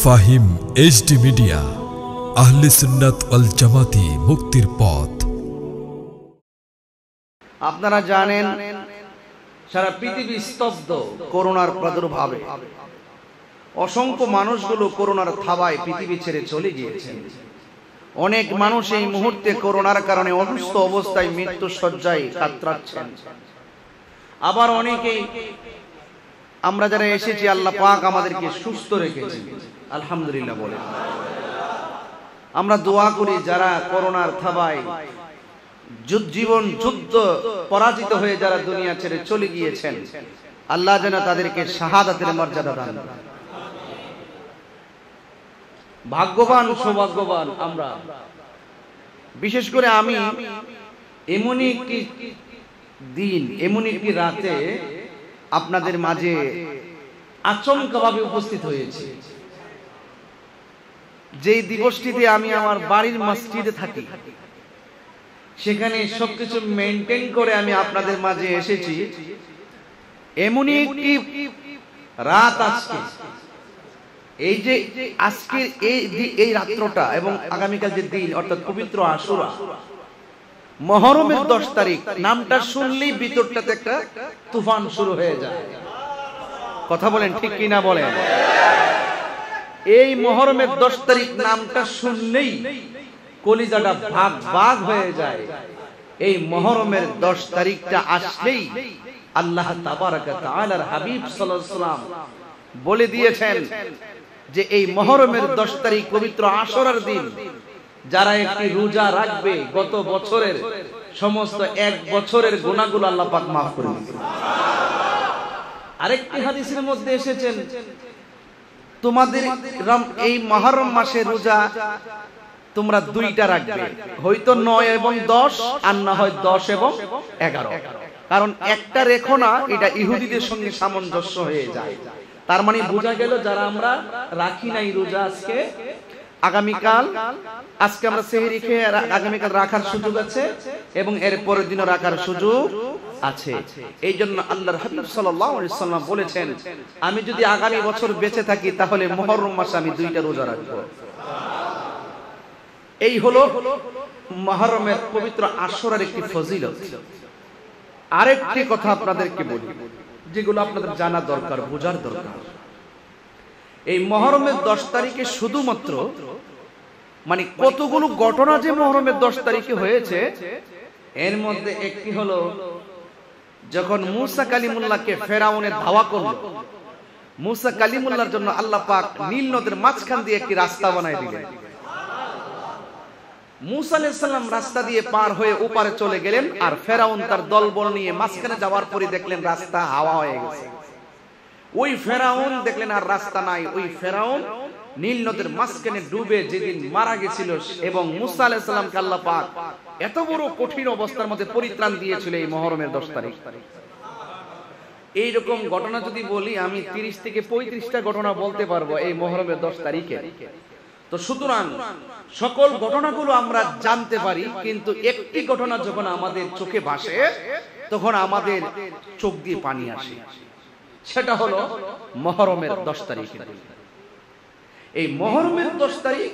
Fahim HD media, আহলে সুন্নাত ওয়াল জামাতি, মুক্তির পথ। আপনারা জানেন সারা পৃথিবী স্তব্ধ করোনার প্রাদুর্ভাবে। অসংখ্য মানুষগুলো করোনার থাবায় পৃথিবী ছেড়ে চলে গিয়েছেন। অনেক মানুষ এই মুহূর্তে করোনার কারণে অসুস্থ অবস্থায় মৃত্যু শয্যায় কাতরাচ্ছেন। আবার অনেকেই আমরা যারা এসেছি আল্লাহ পাক আমাদেরকে সুস্থ রেখেছেন, আলহামদুলিল্লাহ বলে আমরা দোয়া করি যারা করোনার থাবায় জীবন যুদ্ধ পরাজিত হয়ে যারা দুনিয়া ছেড়ে চলে গিয়েছেন, আল্লাহ যেন তাদেরকে শাহাদাতের মর্যাদা দান করেন। ভাগ্যবান সৌভাগ্যবান আমরা, বিশেষ করে আমি এমনই একটি দিন, এমনই একটি রাতে আপনাদের মাঝে আচমকাভাবে উপস্থিত হয়েছি। যেই দিবসটিতে আমি আমার বাড়ির মসজিদে থাকি, সেখানে সবকিছু মেনটেন করে আমি আপনাদের মাঝে এসেছি। এমনই একটি রাত আজকে, এই যে আজকের এই রাত্রটা এবং আগামীকাল যে দিন অর্থাৎ পবিত্র আশুরা, মুহররমের 10 তারিখ, নামটা শুনলেই ভিতরটাতে একটা তুফান শুরু হয়ে যায়। কথা বলেন ঠিক কিনা বলেন? এই মুহররমের 10 তারিখ নামটা শুনলেই কলিজাটা ভাগ ভাগ হয়ে যায়। এই মুহররমের 10 তারিখটা আসলেই আল্লাহ তাবারাক ওয়া তাআলার হাবিব সাল্লাল্লাহু আলাইহি ওয়াসাল্লাম বলে দিয়েছেন যে এই মুহররমের 10 তারিখ পবিত্র আশুরার দিন যারা একটি রোজা রাখবে, গত বছরের সমস্ত 1 বছরের গুনাহগুলো আল্লাহ পাক maaf করে দিবেন। আরেকটি হাদিসের মধ্যে এসেছেন তোমাদের এই মুহররম মাসে রোজা তোমরা 2টা রাখবে, হয়তো 9 এবং 10, আর না হয় 10 এবং 11। কারণ একটা রেখো না, এটা ইহুদিদের সঙ্গে সামঞ্জস্য হয়ে যায়। তার মানে বোঝা গেল যারা আমরা রাখি নাই রোজা, আজকে আগামীকাল, আজকে আমরা সেহরি খেয়ে আগামীকাল রাখার সুযোগ আছে এবং এর পরের দিনও রাখার সুযোগ আছে। এই জন্য আল্লাহর হাবিব সাল্লাল্লাহু আলাইহি ওয়াসাল্লাম বলেছেন, আমি যদি আগামী বছর বেঁচে থাকি তাহলে মুহররম মাসে আমি 2টা রোজা রাখবো। এই হলো মুহররমের পবিত্র আশুরার একটি ফজিলত। আরেকটি কথা আপনাদেরকে বলি, যেগুলো আপনাদের জানা দরকার, বোঝার দরকার। এই মুহররমের 10 তারিখে শুধুমাত্র মানে কতগুলো ঘটনা যে মুহররমের 10 তারিখে হয়েছে, এর মধ্যে একটি হলো যখন মুসা কালিমুল্লাহকে ফেরাউনের ধাওয়া করল। মুসা কালিমুল্লাহর জন্য আল্লাহ পাক নীল নদের মাঝখান দিয়ে একটি রাস্তা বানায় দিলেন। মুসা আলাইহিস সালাম রাস্তা দিয়ে পার হয়ে ওপারে চলে গেলেন, আর ফেরাউন তার দলবল নিয়ে মাঝখানে যাওয়ার পরে দেখলেন রাস্তা হাওয়া হয়ে গেছে। ওই ফেরাউন দেখলেন আর রাস্তা নাই। ওই ফেরাউন নীল নদের মাঝখানে ডুবে যেদিন মারা গেছিল, এবং মুসা আলাইহিস সালামকে আল্লাহ পাক এত বড় কঠিন অবস্থার মধ্যে পরিত্রাণ দিয়েছিল এই মুহররমের 10 তারিখ। এইরকম ঘটনা যদি বলি, আমি 30 থেকে 35টা ঘটনা বলতে পারবো এই মুহররমের 10 তারিখে। তো সুতরাং সকল ঘটনাগুলো আমরা জানতে পারি, কিন্তু একটি ঘটনা যখন আমাদের চোখে ভাসে তখন আমাদের চোখ দিয়ে পানি আসে। সেটা হলো মুহররমের 10 তারিখে। এই মুহররমের 10 তারিখ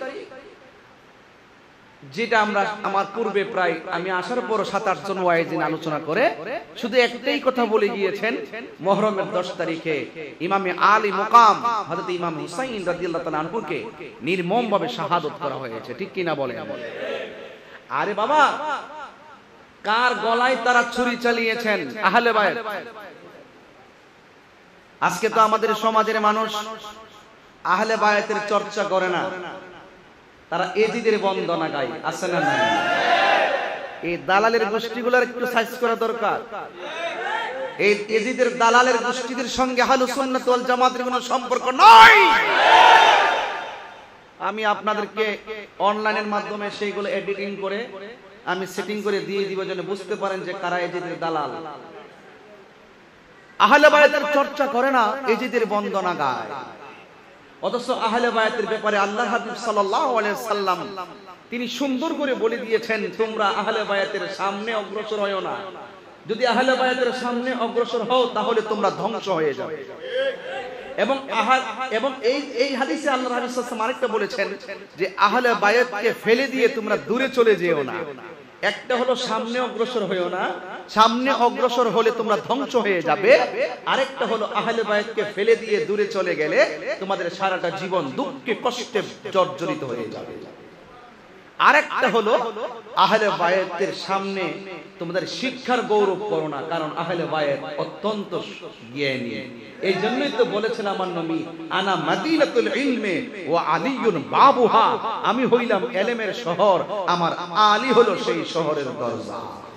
যেটা আমরা আমার পূর্বে প্রায় আমি আসার পর 7-8 জন ওয়াইজিন আলোচনা করে শুধু একটাই কথা বলে গিয়েছেন, মুহররমের 10 তারিখে ইমামে আলী মুকাম হযরত ইমাম হুসাইন রাদিয়াল্লাহু তাআলা আনহুকে নির্মমভাবে শাহাদাত করা হয়েছে। ঠিক কিনা বলেন? আরে বাবা, কার গলায় তারা ছুরি চালিয়েছেন? আহলে বায়ত। আজকে তো আমাদের সমাজের মানুষ আহলে বায়াতের চর্চা করে না, তারা এজিদের বন্দনা গায়। আছে না নাই? এই দালালের গোষ্ঠীগুলোর একটু সাইজ করা দরকার। এই এজিদের দালালের গোষ্ঠীদের সঙ্গে আহলুস সুন্নাত ওয়াল জামাতের কোনো সম্পর্ক নাই। আমি আপনাদেরকে অনলাইনের মাধ্যমে সেইগুলো এডিটিং করে আমি সেটিং করে দিয়ে দিব, যেন বুঝতে পারেন যে কারা এজিদের দালাল। আহলে বায়াতের চর্চা করে না, এজিদের বন্দনা গায়। অথচ আহলে বায়াতের ব্যাপারে আল্লাহর হাবিব সাল্লাল্লাহু আলাইহি ওয়াসাল্লাম তিনি সুন্দর করে বলে দিয়েছেন, তোমরা আহলে বায়াতের সামনে অগ্রসর হয়ো না। যদি আহলে বায়াতের সামনে অগ্রসর হও তাহলে তোমরা ধ্বংস হয়ে যাবে। এবং এই হাদিসে আল্লাহ রাসূল সাল্লাল্লাহু আলাইহি ওয়াসাল্লাম আরেকটা বলেছেন যে আহলে বায়াতকে ফেলে দিয়ে তোমরা দূরে চলে যেও না। একটা হলো সামনে অগ্রসর হয়েও না, সামনে অগ্রসর হলে তোমরা ধ্বংস হয়ে যাবে। আরেকটা হলো আহলে বায়াতকে ফেলে দিয়ে দূরে চলে গেলে তোমাদের সারাটা জীবন দুঃখে কষ্টে জর্জরিত হয়ে যাবে। আরেকটা হলো আহলে বায়াতের সামনে তোমাদের শিক্ষার গৌরব করো না, কারণ আহলে বায়াত অত্যন্ত জ্ঞানী। এই জন্যই তো বলেছেন আমার নবী, আনা মাদিনাতুল ইলমে ওয়া আলিয়ুন বাবুহা, আমি হইলাম ইলমের শহর, আমার আলী হলো সেই শহরের দরজা।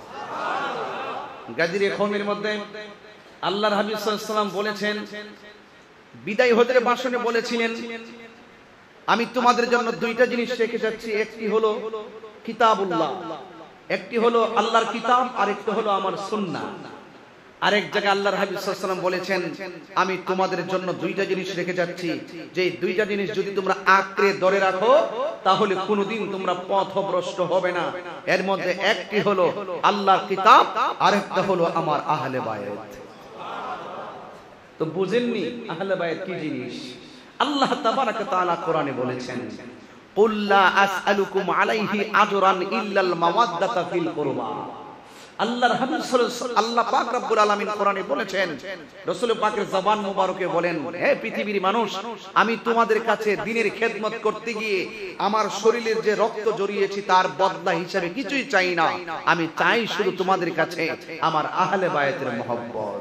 গাজীর কওমের মধ্যে আল্লাহর হাবিব সাল্লাল্লাহু আলাইহি ওয়াসাল্লাম বলেছেন, বিদায় হজের ভাষণে বলেছিলেন, আমি তোমাদের জন্য দুইটা জিনিস রেখে যাচ্ছি, একটি হলো কিতাবুল্লাহ, একটি হলো আল্লাহর কিতাব, আর একটি হলো আমার সুন্নাহ। আরেক জায়গায় আল্লাহর হাবিব সাল্লাল্লাহু আলাইহি ওয়াসাল্লাম বলেছেন, আমি তোমাদের জন্য দুইটা জিনিস রেখে যাচ্ছি, যে দুইটা জিনিস যদি তোমরা আঁকড়ে ধরে রাখো তাহলে কোনোদিন তোমরা পথভ্রষ্ট হবে না। এর মধ্যে একটি হলো আল্লাহর কিতাব, আরেকটা হলো আমার আহলে বায়াত। তো বুঝেননি আহলে বায়াত কি জিনিস? আল্লাহ তাবারাক ওয়া তাআলা কোরআনে বলেছেন, কুল লা আসআলুকুম আলাইহি আজরান ইল্লাল মাওয়াদ্দাতা ফিল কুরবা। আল্লাহর হাবিব সাল্লাল্লাহু আল্লাহ পাক রব্বুল আলামিন কোরআনে বলেছেন, রাসূল পাকের জবান মোবারকে বলেন, হে পৃথিবীর মানুষ, আমি তোমাদের কাছে দ্বীনের খেদমত করতে গিয়ে আমার শরীরের যে রক্ত জড়িয়েছি তার বদলা হিসেবে কিছুই চাই না, আমি চাই শুধু তোমাদের কাছে আমার আহলে বায়াতের মহব্বত।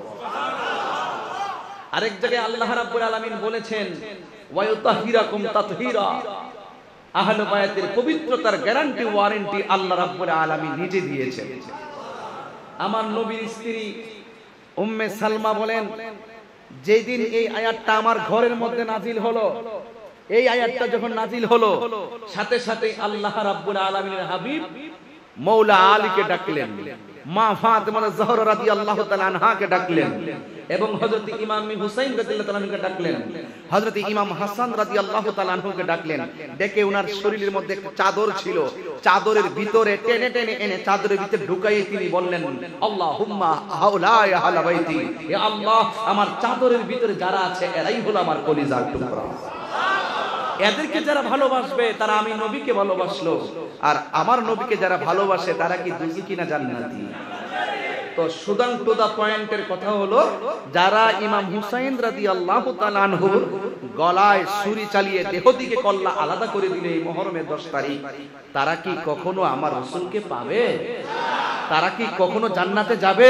আরেক জায়গায় আল্লাহ রাব্বুল আলামিন বলেছেন, ওয়া ইউতাহিরাকুম তাতহীরা, আহলে বায়াতের পবিত্রতার গ্যারান্টি ওয়ারেন্টি আল্লাহ রাব্বুল আলামিন নিজে দিয়েছেন। আমার নবীর স্ত্রী উম্মে সালমা বলেন, যেদিন এই আয়াতটা আমার ঘরের মধ্যে নাজিল হলো, এই আয়াতটা যখন নাজিল হলো সাথে সাথে আল্লাহ রাব্বুল আলামিনের হাবিব মৌলা আলীকে ডাকলেন, মা ফাতেমা জোহরা রাদিয়াল্লাহু তাআলা আনহাকে ডাকলেন, এবং হযরত ইমাম হুসাইন রাদিয়াল্লাহু তাআলা আনহুকে ডাকলেন, হযরত ইমাম হাসান রাদিয়াল্লাহু তাআলা আনহুকে ডাকলেন। ডেকে ওনার শরীরের মধ্যে একটা চাদর ছিল, চাদরের ভিতরে টেনে টেনে এনে চাদরের ভিতরে ঢুকাইয়ে তিনি বললেন, আল্লাহুম্মা হাউলা ইয়া আহলে বাইতি, হে আল্লাহ, আমার চাদরের ভিতরে যারা আছে এরাই হলো আমার কলিজার টুকরা। এদেরকে যারা ভালোবাসবে তারা আমি নবীকে ভালোবাসলো, আর আমার নবীকে যারা ভালোবাসে তারা কি দুজি কিনা জান্নাতি? তো সুদান টু দা পয়েন্টের কথা হলো, যারা ইমাম হুসাইন রাদিয়াল্লাহু তাআলা আনহুর গলায় ছুরি চালিয়ে দেহ থেকে কল্লা আলাদা করে দিলে এই মুহররমের 10 তারিখ, তারা কি কখনো আমার রাসূলকে পাবে? তারা কি কখনো জান্নাতে যাবে?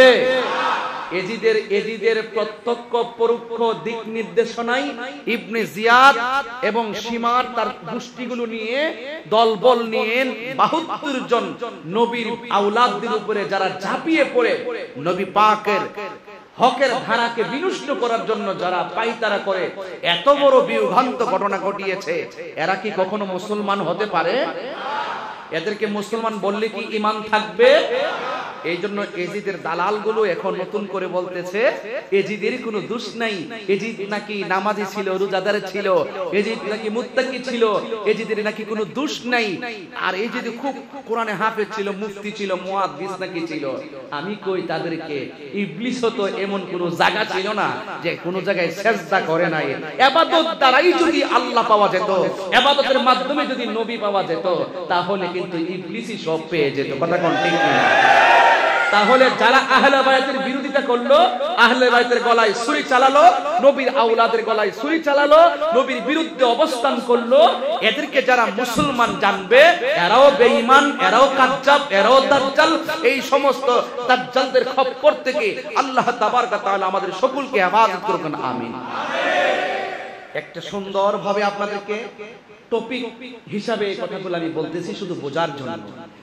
এজিদের প্রত্যক্ষ পরোক্ষ দিক নির্দেশনায় ইবনে জিয়াদ এবং সীমার তার গোষ্ঠীগুলো নিয়ে দলবল নিয়ে 72 জন নবীর আওলাদদের উপরে যারা ঝাঁপিয়ে পড়ে নবী পাকের হকের ধারাকে বিনষ্ট করার জন্য যারা পাইতারা করে এত বড় বিভ্রান্ত ঘটনা ঘটিয়েছে, এরা কি কখনো মুসলমান হতে পারে? এদেরকে মুসলমান বললে কি ঈমান থাকবে? এই জন্য এজিদের দালালগুলো এখন নতুন করে বলতেছে এজিদের কোনো দোষ নাই, এজিদ নাকি নামাজি ছিল, রোজাদার ছিল, এজিদ নাকি মুত্তাকি ছিল, এজিদের নাকি কোনো দোষ নাই, আর এজিদ খুব কোরআনে হাফেজ ছিল, মুফতি ছিল, মুহাদ্দিস নাকি ছিল। আমি কই তাদেরকে ইবলিসও তো এমন কোনো জায়গা ছিল না যে কোনো জায়গায় সিজদা করে নাই। ইবাদত দ্বারাই যদি আল্লাহ পাওয়া যেত, ইবাদতের মাধ্যমে যদি নবী পাওয়া যেত, তাহলে কিন্তু ইবলিসই সব পেয়ে যেত। কথা কোন ঠিক না? তাহলে যারা আহলে বায়াতের বিরোধিতা করলো, আহলে বায়াতের গলায় ছুরি চালালো, নবীর আওলাদের গলায় ছুরি চালালো, নবীর বিরুদ্ধে অবস্থান করলো, এদেরকে যারা মুসলমান জানবে এরাও বেঈমান, এরাও কাজ্জাব, এরাও দাজ্জাল। এই সমস্ত দাজ্জালদের খপ্পর থেকে আল্লাহ তাবারক ওয়া তাআলা আমাদের সকলকে হেফাজত করুন, আমিন। একটা সুন্দর ভাবে আপনাদেরকে টপিক হিসাবে এই কথাগুলো আমি বলতেছি শুধু বোঝার জন্য।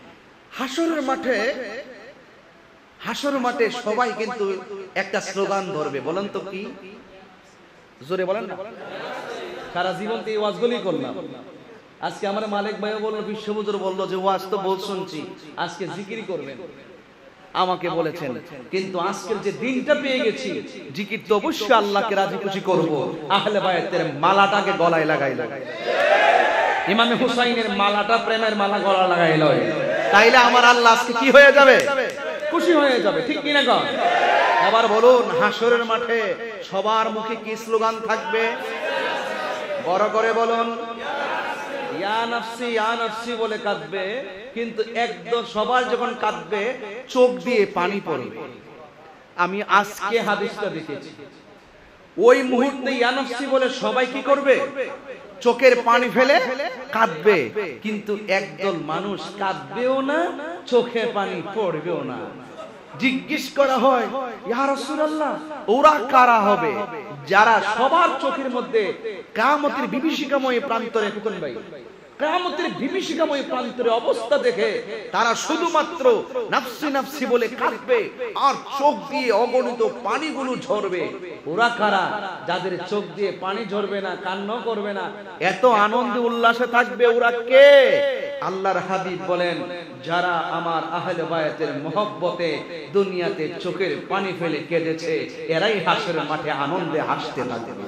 হাসর মাঠে সবাই কিন্তু একটা স্লোগান ধরবে, বলেন তো কি? জোরে বলেন না। সারা জীবন তো এই ওয়াজগুলি করলাম, আজকে আমার মালিক ভাইও বললো, বিশ্ববুজুর বললো যে ওয়াজ তো বহুত শুনছি, আজকে জিকির করবেন, আমাকে বলেছেন। কিন্তু আজকের যে দিনটা পেয়ে গেছি, জিকির তো অবশ্যই আল্লাহকে রাজি খুশি করবো। আহলে বায়াতের মালাটাকে গলায় লাগাই, ইমাম হুসাইনের মালাটা প্রেমের মালা গলা লাগাই লয়, তাইলে আমার আল্লাহ আজকে কি হয়ে যাবে? খুশি হয়ে যাবে, ঠিক কিনা? এবার বলুন, হাসরের মাঠে সবার মুখে কি স্লোগান থাকবে? বড় করে বলুন, ইয়া নাফসি ইয়া নাফসি বলে কাঁদবে। কিন্তু একদম সবার যখন কাঁদবে চোখ দিয়ে পানি পড়বে। আমি আজকে হাদিসটা দেখেছি, ওই মুহূর্তে ইয়া নাফসি বলে সবাই কি করবে? চোখের পানি ফেলে কাঁদবে। কিন্তু একদল মানুষ কাঁদবেও না, চোখে পানি পড়বেও না। জিজ্ঞেস করা হয়, ইয়া রাসূলুল্লাহ, ওরা কারা হবে যারা সবার চোখের মধ্যে কিয়ামতের বিভীষিকাময় প্রান্তরে, ফুকন ভাই, কিয়ামতের বিভীষিকাময় প্রান্তরে অবস্থা দেখে তারা শুধুমাত্র নাফসি নাফসি বলে কাঁদবে আর চোখ দিয়ে অগণিত পানিগুলো ঝরবে? ওরা কারা যাদের চোখ দিয়ে পানি ঝরবে না, কান্না করবে না, এত আনন্দে উল্লাসে থাকবে? ওরা কে? আল্লাহর হাবিব বলেন, যারা আমার আহলে বায়াতের মহব্বতে দুনিয়াতে চোখের পানি ফেলে কেঁদেছে, এরাই হাসরের মাঠে আনন্দে হাসতে থাকবে।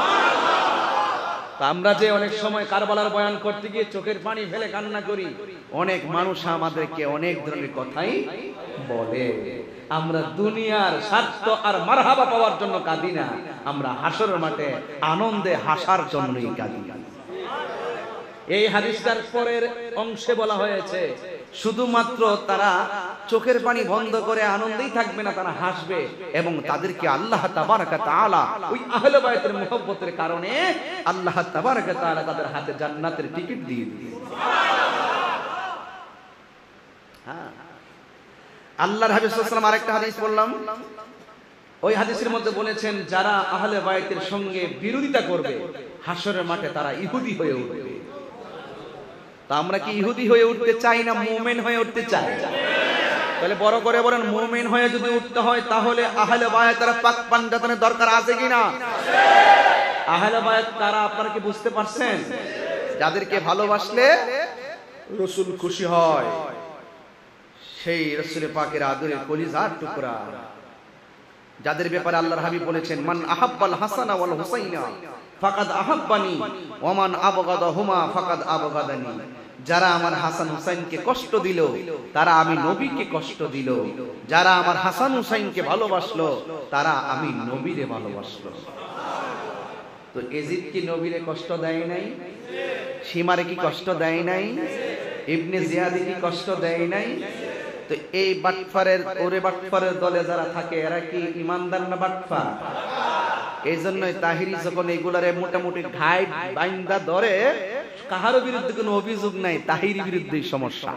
আমরা যে অনেক সময় কারবালার বয়ান করতে গিয়ে চোখের পানি ফেলে কান্না করি, অনেক মানুষ আমাদেরকে অনেক ধরনের কথাই বলে। আমরা দুনিয়ার স্বার্থ আর মারহাবা পাওয়ার জন্য কাঁদি না, আমরা হাসরের মাঠে আনন্দে হাসার জন্যই কাঁদি। এই হাদিসটার পরের অংশে বলা হয়েছে, শুধুমাত্র তারা চোখের পানি বন্ধ করে আনন্দেই থাকবে না, তারা হাসবে এবং তাদেরকে আল্লাহ তাবারক ওয়া তাআলা ওই আহলে বায়তের মুহাব্বতের কারণে আল্লাহ তাবারক ওয়া তাআলা তাদের হাতে জান্নাতের টিকিট দিয়ে দিবেন। হ্যাঁ, আল্লাহর হাবিব সাল্লাল্লাহু আলাইহি ওয়াসাল্লাম আরেকটা হাদিস বললাম, ওই হাদিসের মধ্যে বলেছেন, যারা আহলে বায়তের সঙ্গে বিরোধিতা করবে হাসরের মাঠে তারা ইহুদি হয়ে উঠবে। তা আমরা কি ইহুদি হয়ে উঠতে চাই না মুমিন হয়ে উঠতে চাই? তাহলে বড় করে বলেন, মুমিন হয়ে যদি উঠতে হয় তাহলে আহলে বায়াতের পাক পাঞ্জাতনের দরকার আছে কিনা? আহলে বায়াত কারা আপনারা কি বুঝতে পারছেন? যাদেরকে ভালোবাসলে রাসূল খুশি হয়, সেই রাসূল পাকের আদরের কলিজার টুকরা, যাদের ব্যাপারে আল্লাহর হাবিব বলেছেন, মান আহাব্বাল হাসানা ওয়াল হুসাইনা ফাকাদ আহাব্বানি ওয়া মান আবগাদাহুমা ফাকাদ আবগাদানি। যারা আমার হাসান হুসাইনকে কষ্ট দিল তারা আমি নবীকে কষ্ট দিল, যারা আমার হাসান হুসাইনকে ভালোবাসলো তারা আমি নবীরে ভালোবাসলো। তো এজিদ কি নবীরে কষ্ট দেয় নাই? সীমারে কি কষ্ট দেয় নাই? ইবনে জিয়াদি কি কষ্ট দেয় নাই? তো এই বাটফারের ওরে বাটফারের দলে যারা থাকে এরা কি ইমানদার না বাটফার? এই জন্যই তাহিরি যখন এগুলারে মোটামুটি ঘাই বাইন্দা ধরে, কাহারও বিরুদ্ধে কোনো অভিযোগ নাই, তাহিরি বিরুদ্ধেই সমস্যা।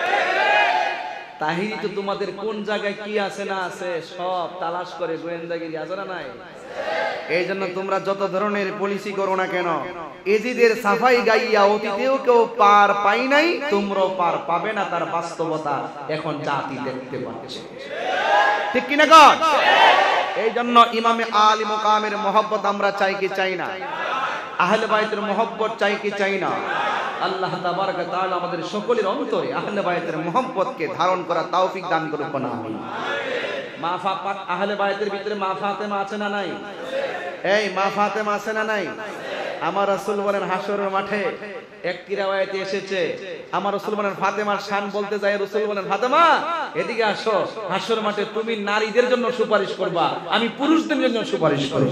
তাহিরি তো তোমাদের কোন জায়গায় কি আছে না আছে সব তালাশ করে, গোয়েন্দাগিরি আছে না নাই? এই জন্য তোমরা যত ধরনের পলিসি করো না কেন, এজিদের সাফাই গাইয়া অতীতেও কেউ পার পাই নাই, তোমরাও পার পাবে না, তার বাস্তবতা এখন জাতি দেখতে পাচ্ছে। ঠিক কিনা কর? এই জন্য ইমামে আলী মুকামের মহব্বত আমরা চাই কি চাই না? আহলে বায়তের মহব্বত চাই কি চাই না? আল্লাহ তাবারক ওয়া তাআলা আমাদের সকলের অন্তরে আহলে বায়তের মহব্বতকে ধারণ করা তৌফিক দান করুন। আমিন। মা ফাতেমা, আহলে বায়তের ভিতরে মা ফাতেমা আছে না নাই? এই মা ফাতেমা আছে না নাই? আমার রাসূল বলেন হাসরের মাঠে একটি riwayate এসেছে, আমার রাসূল বলেন ফাতেমার শান বলতে যায়, রাসূল বলেন ফাতেমা এদিকে আসো, হাসরের মাঠে তুমি নারীদের জন্য সুপারিশ করবা, আমি পুরুষদের জন্য সুপারিশ করব।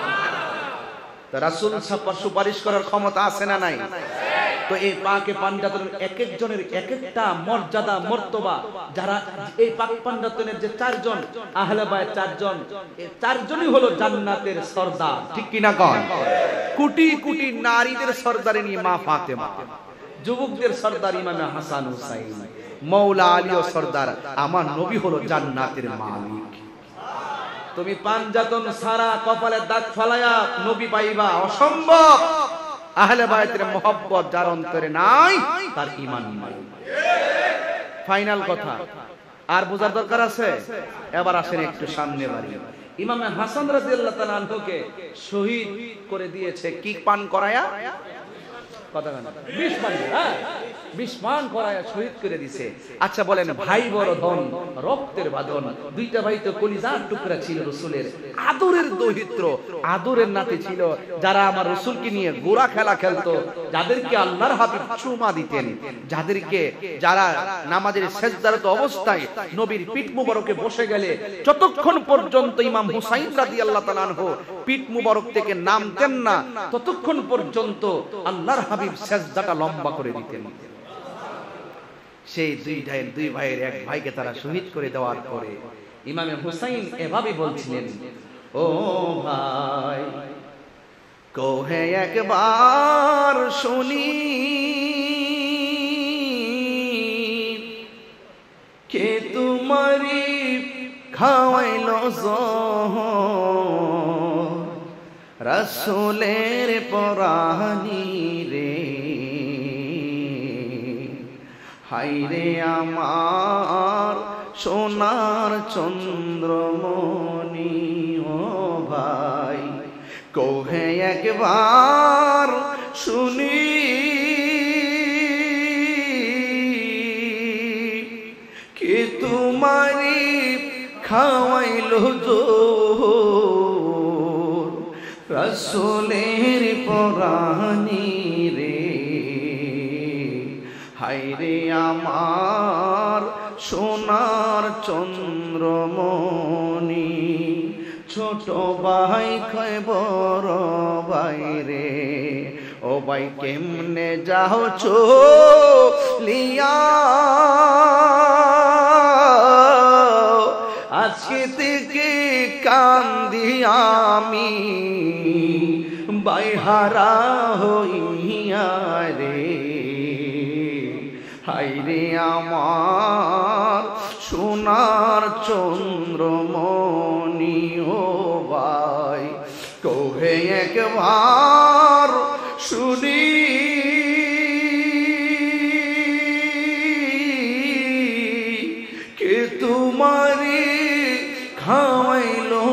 তো রাসূল সুপারিশ করার ক্ষমতা আছে না নাই? তো এই পাকে পাঞ্জাতনের এক একজনের এক একটা মর্যাদা মর্তবা, যারা এই পাক পাঞ্জাতনের যে চারজন আহলে বায়ত চারজন, এই চারজনই হলো জান্নাতের সরদার। ঠিক কি না কন? কোটি কোটি নারীদের সরদারিনী মা ফাতেমা, যুবকদের সরদার ইমামে হাসান হুসাইন, মওলা আলীও সরদার, আমার নবী হলো জান্নাতের মালিক। তুমি পাঞ্জাতন সারা কপালে দাগ ফলায়া নবী পাইবা অসম্ভব। আহলে বায়তের মহব্বত যার অন্তরে নাই তার ঈমান নাই। ফাইনাল কথা আর বোঝার দরকার আছে? এবার আসেন একটু সামনে বাড়ি। ইমামে হাসান রাদিয়াল্লাহু তাআলা আনহুকে শহীদ করে দিয়েছে কি পান করায়া? কথা বলেন, বিষ পান। হ্যাঁ, বিষ পান করায় শহীদ করে দিছে। আচ্ছা বলেন, ভাই বড় ধন রক্তের বাঁধন, দুইটা ভাই তো কলিজার টুকরা ছিল রাসূলের, আদরের দৌহিত্র, আদরের নাতি ছিল, যারা আমার রাসূলকে নিয়ে গোরা খেলা খেলতো, যাদেরকে আল্লাহর হাবিব চুমা দিতেন, যারা নামাজের সেজদারত অবস্থায় নবীর পিঠ মুবারকে বসে গেলে যতক্ষণ পর্যন্ত ইমাম হুসাইন রাদিয়াল্লাহু তাআলা আনহু পিঠ মুবারক থেকে নামতেন না, ততক্ষণ পর্যন্ত আল্লাহর হাবিব সেজদাটা লম্বা করে দিতেন। সেই দুই ভাইয়ের এক ভাইকে তারা শহীদ করে দেওয়ার পরে ইমাম হুসাইন এভাবে বলছিলেন, ও ভাই কোহে একবার শুনি, কে তোমারি খাওয়াইলো জহর, রাসূলের পরানি রে, হায়রে আমার সোনার চন্দ্রমণি। ও ভাই কোহে একবার শুনি, কে তোমারি খাওয়াইলো জোর, রাসূলের পরানি রে, হায়রে আমার সোনার চন্দ্রমণি। ছোট ভাই কয় বড় ভাই রে, ও ভাই কেমনে যাও চলিয়া, আজকে থেকে কান্দি আমি বাইহারা হইয়া রে, হায়রে আমার সোনার চন্দ্রমণি। ও ভাই কোহে একবার শুনি, কে তোমারি খাওয়াইলো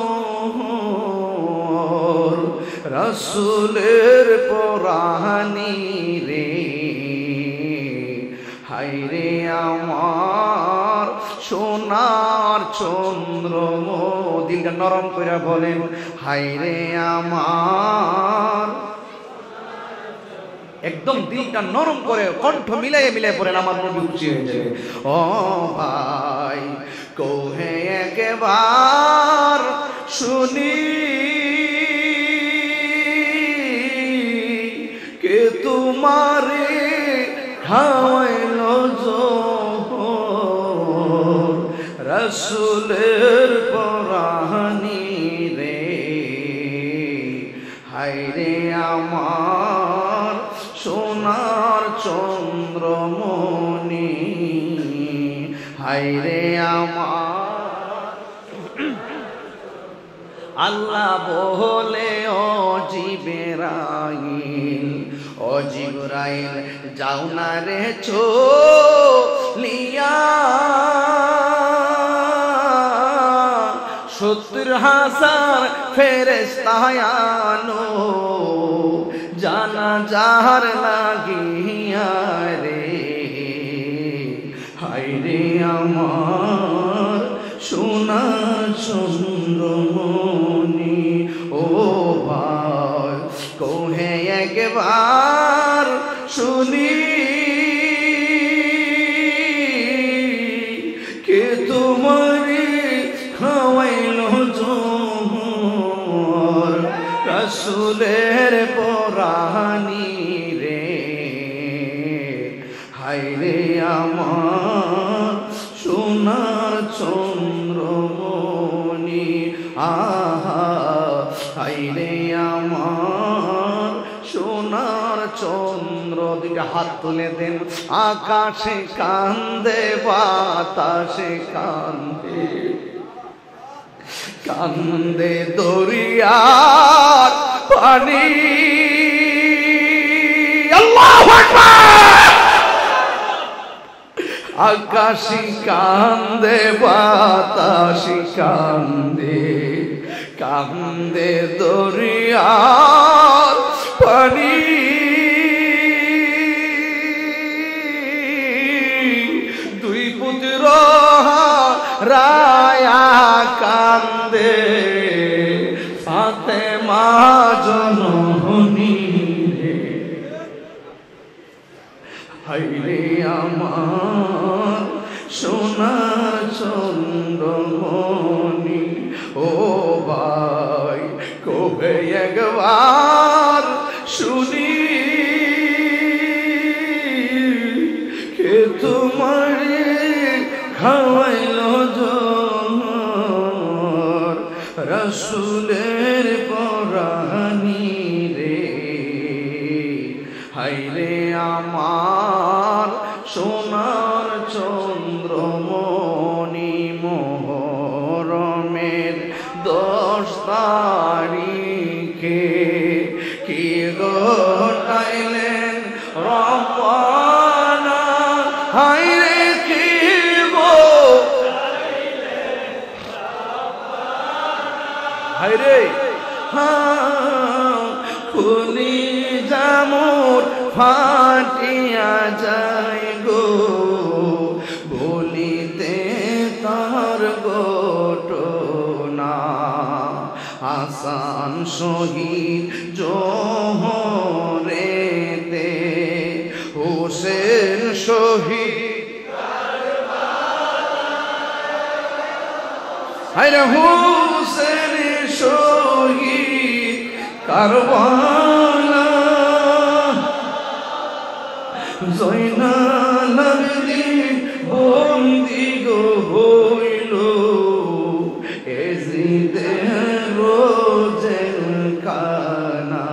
জোহর, রাসূলের পরানি রে, হায়রে আমার সোনার চন্দ্রমণি। দিলটা নরম করে বলেন, হায়রে আমার, একদম দিলটা নরম করে কণ্ঠ মিলাই পড়েন, আমার নবী খুশি হয়েছে। ও ভাই কোহে একবার শুনি, কে তোমারে খাওয়াইলো জোহর, রাসূলের পরানি রে, হায়রে আমার সোনার চন্দ্রমণি, হায়রে আমার। আল্লাহ বলে, ও জিবরাইল, ও জিবরাইল যাও না রে চলিয়া, 70,000 ফেরেশতা আনো জানাজার লাগিয়া রে, হায়রে আমার সোনার চন্দ্রমণি। ও ভাই কোহে একবার শুনি, কে তোমারি খাওয়াইলো জোহর, রাসূলের পরানি রে, হায়রে আমার সোনার চন্দ্রমণি। আহা হায়রে আমার সোনার চন্দ্র। দুইটা হাত তুলে দেন, আকাশে কান্দে বাতাসে কান্দে, কান্দে দরিয়ার পানি। আল্লাহু আকবার। আকাশে কান্দে বাতাসে কান্দে, কান্দে দরিয়ার পানি। রায়া কান্দে ফাতেমা জননী রে হাইরে আমার সোনা চন্দ্রমণি ও ভাই কবে একবার শুনি কে তোমার খাওয়াইল জোহর রসুলের পরানি রে হাইরে আমার সোনার চন্দ্রমণি মোহরমের 10 তারিখে কি ঘটাইলেন রব্বানা হাইরে কি গো হাইরে খুলি জামুর ফাটিয়া যায় গো বলিতে তার ঘটনা হাসান শহীদ জোহরেতে হোসেন শহীদ হায়রে হোসেন শহীদ কারবালা জয়নাল আবেদিন বন্দি গো হইল এজিদে রোজের কানা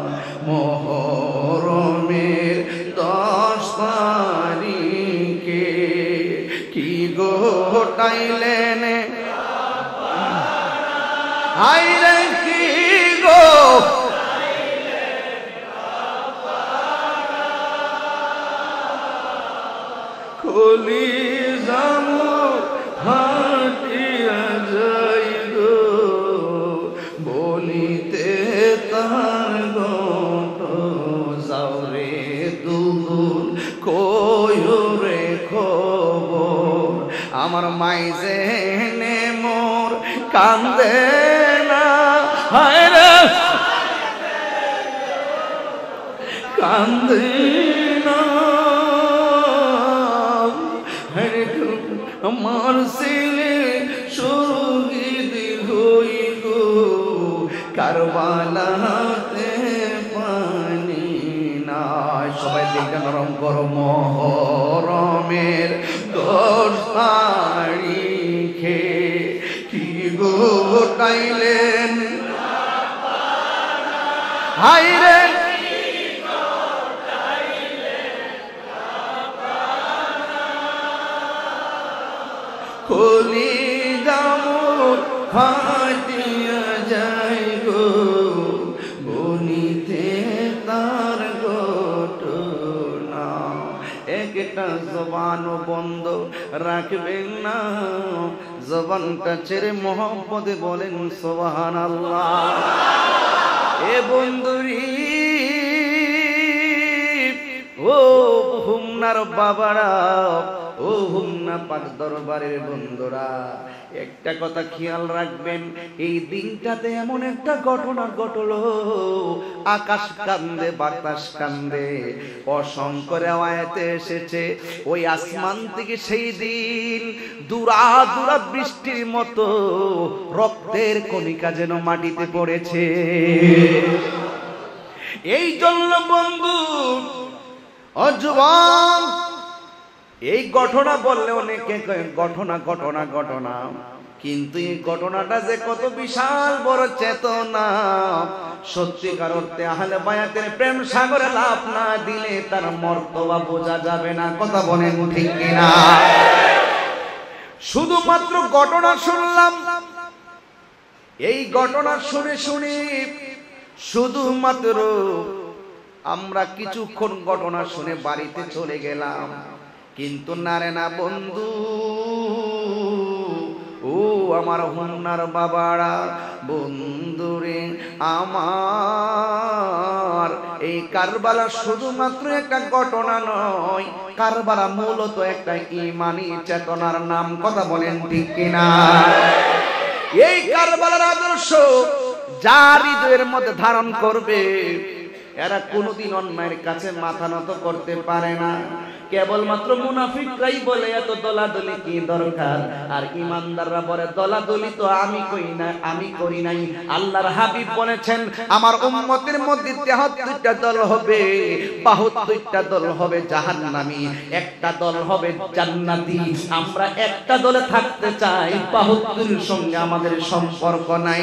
মোহরমের 10 তারিখে কি ঘটাইলেন হাইরে কি গো খুলি জামুর ফাটিয়া যাই গো বলিতে তার গত যাওরে দুগুল কয়রে খবর আমার মাইজে নে মোর কান্দে না হায়রে কান্দে না আমার ছেলে শহীদ হইল কারবালাতে পানি না সবাই দেখে নরম করো মোহরমের 10 তারিখে কি ঘটাইলেন হাইরে খুলি জামুর ফাটিয়া যাই গো বলিতে তার ঘটনা একটা জবান বন্ধ রাখবেন না জবানটা ছেড়ে মোহাম্মদে বলেন সুবহানাল্লাহ এ বন্ধুরি ও হুমনার বাবারা ও হুমনা পাক দরবারের বন্ধুরা একটা কথা খেয়াল রাখবেন এই দিনটাতে এমন একটা ঘটনা ঘটলো আকাশ কান্দে বাতাস কান্দে অসংখ্য রিওয়ায়াতে এসেছে ওই আসমান থেকে সেই দিন দুরা দুরা বৃষ্টির মতো রক্তের কণিকা যেন মাটিতে পড়েছে এই জন্য বন্ধু অজবান এই ঘটনা বললে অনেকে ঘটনা ঘটনা ঘটনা কিন্তু এই ঘটনাটা যে কত বিশাল বড় চেতনা সত্যিকার অর্থে আহলে বায়াতের প্রেম সাগরে লাভ না দিলে তার মর্তবা বোঝা যাবে না কথা বলেন ঠিক কিনা শুধুমাত্র ঘটনা শুনলাম এই ঘটনা শুনে শুনে শুধুমাত্র আমরা কিছুক্ষণ ঘটনা শুনে বাড়িতে চলে গেলাম কিন্তু না রে না বন্ধু ও আমার হুন্নার বাবারা বন্ধুরে আমার এই কারবালা শুধুমাত্র একটা ঘটনা নয়, কারবালা মূলত একটা ঈমানি চেতনার নাম। কথা বলেন ঠিক কিনা? এই কারবালার আদর্শ যার হৃদয়ের মধ্যে ধারণ করবে, এরা কোনোদিন অন্যায়ের কাছে মাথা নত করতে পারে না। কেবলমাত্র মুনাফিকরাই বলে এত দলাদলি কি দরকার, আর ইমানদাররা বলে দলাদলি তো আমি করি নাই। আল্লাহর হাবিব বলেছেন আমার উম্মতের মধ্যে 73টা দল হবে, 72টা দল হবে জাহান্নামী, একটা দল হবে জান্নাতি। আমরা একটা দলে থাকতে চাই, 72 সঙ্গে আমাদের সম্পর্ক নাই।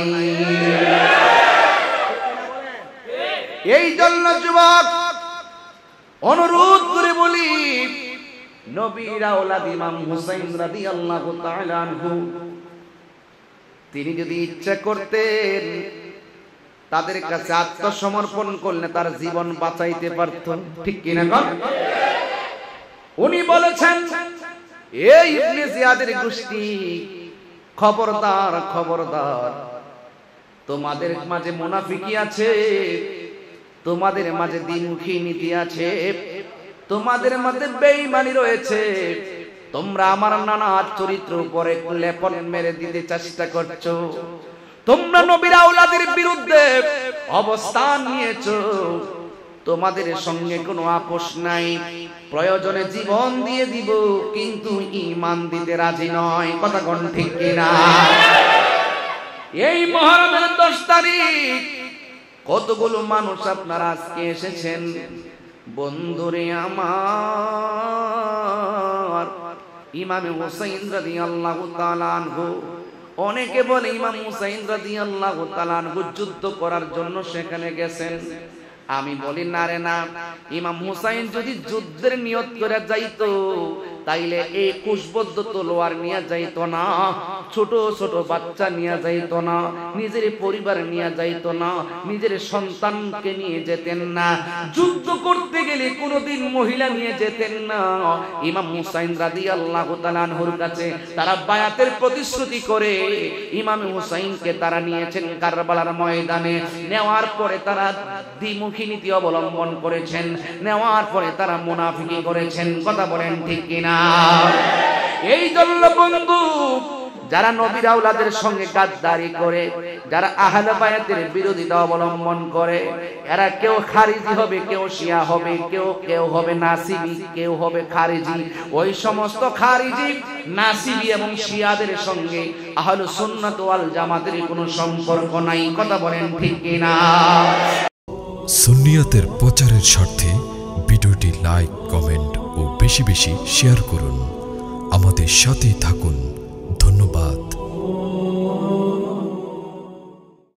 এই জন্য যুবক অনুরোধ করে বলি, নবীর আওলাদ ইমাম হুসাইন রাদিয়াল্লাহু তাআলা আনহু, তিনি যদি ইচ্ছা করতেন তাদের কাছে আত্মসমর্পণ করলে তার জীবন বাঁচাইতে পারত। ঠিক কিনা গো? উনি বলেছেন, এই ইবনে জিয়াদের গোষ্ঠী, খবরদার খবরদার, তোমাদের মাঝে মুনাফিকি আছে, তোমাদের মাঝে দ্বিমুখী নীতি আছে, তোমাদের মাঝে বেঈমানি রয়েছে। তোমরা আমার নানা চরিত্র উপরে লেপন মেরে দিতে চেষ্টা করছো। তোমরা নবীর আওলাদের বিরুদ্ধে অবস্থান নিয়েছো। তোমাদের সঙ্গে কোনো আপোষ নাই, প্রয়োজনে জীবন দিয়ে দিব, কিন্তু ঈমান দিতে রাজি নয়। কথা কোন ঠিক কিনা? এই মুহররমের 10 তারিখ কতগুলো মানুষ আপনারা আজকে এসেছেন। বন্ধুরে আমার, ইমাম হুসাইন রাদিয়াল্লাহু তাআলা আনহু, অনেকে বলে ইমাম হুসাইন রাদিয়াল্লাহু তাআলা আনহু যুদ্ধ করার জন্য সেখানে গেছেন। আমি বলি না রে না, ইমাম হুসাইন যদি যুদ্ধের নিয়ত করে যাইতো তাইলে এই কুশবদ্ধ তলোয়ার নিয়ে যাইতো না, ছোট ছোট বাচ্চা নিয়ে যাইতো না, নিজের পরিবার নিয়ে যাইতো না, নিজের সন্তানকে নিয়ে যেতেন না। যুদ্ধ করতে গেলে কোনোদিন মহিলা নিয়ে যেতেন না। ইমাম হুসাইন রাদিয়াল্লাহু তাআলা আনহুর কাছে তারা বায়াতের প্রতিশ্রুতি করে ইমাম হুসাইনকে তারা নিয়েছেন কারবালার ময়দানে। নেওয়ার পরে তারা দ্বিমুখী নীতি অবলম্বন করেছেন, নেওয়ার পরে তারা মুনাফিকি করেছেন। কথা বলেন ঠিক কিনা? এই জন্য বন্ধু, যারা নবীর আওলাদের সঙ্গে গাদ্দারি করে, যারা আহলে বায়াতের বিরোধিতা অবলম্বন করে, এরা কেউ খারিজি হবে, কেউ শিয়া হবে, কেউ হবে নাসিবি, কেউ হবে খারিজি। ওই সমস্ত খারিজি, নাসিবি এবং শিয়াদের সঙ্গে আহলুস সুন্নাত ওয়াল জামাতের কোনো সম্পর্ক নাই। কথা বলেন ঠিক কিনা? সুন্নিয়াতের প্রচারের স্বার্থে ভিডিওটি লাইক, কমেন্ট ও বেশি বেশি শেয়ার করুন। আমাদের সাথেই থাকুন।